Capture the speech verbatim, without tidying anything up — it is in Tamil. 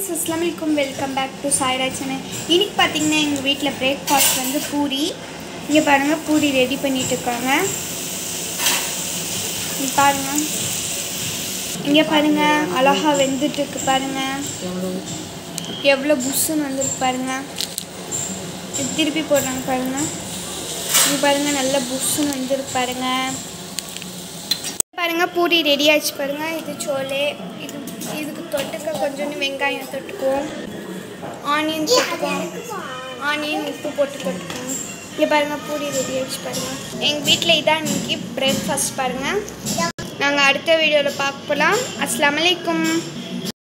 ஃப்ரெண்ட்ஸ் அஸ்ஸலாமு அலைக்கும் welcome back to Saira channel. இன்னைக்கு பார்த்தீங்கன்னா எங்கள் வீட்டில் பிரேக்ஃபாஸ்ட் வந்து பூரி. இங்கே பாருங்கள், பூரி ரெடி பண்ணிட்டு இருக்காங்க. இங்கே பாருங்கள், இங்கே பாருங்கள், அழகாக வெந்துட்டு இருக்கு பாருங்கள். எவ்வளோ புஷ்ஷுன்னு வந்துருக்கு பாருங்கள். இது திருப்பி போடுறாங்க பாருங்கள். இங்கே பாருங்கள், நல்ல புஷ்ஷுன்னு வந்துருக்கு பாருங்கள். பாருங்கள், பூரி ரெடி ஆகிடுச்சு பாருங்கள். இது சோலே. இது இதுக்கு தொட்டுக்க கொஞ்சோண்டு வெங்காயம் தொட்டுக்குவோம், ஆனியன் தொட்டுக்குவோம், ஆனியன் உப்பு போட்டு தொட்டுக்குவோம். இங்கே பாருங்கள், பூரி ரெடி ஆகிடுச்சு பாருங்கள். எங்கள் வீட்டில் இதான் இன்றைக்கி பிரேக்ஃபாஸ்ட் பாருங்கள். நாங்கள் அடுத்த வீடியோவில் பார்க்கலாம். அஸ்ஸலாமு அலைக்கும்.